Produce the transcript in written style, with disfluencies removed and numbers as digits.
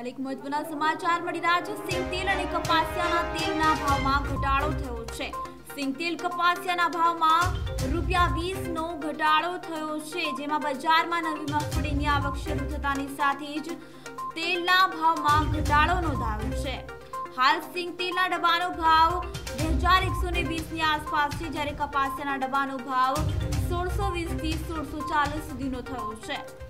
હાલ એક મહત્વના સમાચાર મળી રહ્યા છે। સિંગતેલ અને કપાસિયાના તેલના ભાવમાં ઘટાડો થયો છે। સિંગતેલ કપાસિયાના ભાવમાં ₹20 નો ઘટાડો થયો છે, જેમાં બજારમાં નવી મગફળીની આવક શરૂ થતાની સાથે જ તેલના ભાવમાં ઘટાડો નોંધાયો છે। हाल सिंगतेलના ડબ્બાનો ભાવ 2120 ની આસપાસ છે, જ્યારે કપાસિયાના ડબ્બાનો ભાવ 1620 થી 1640 સુધીનો થયો છે।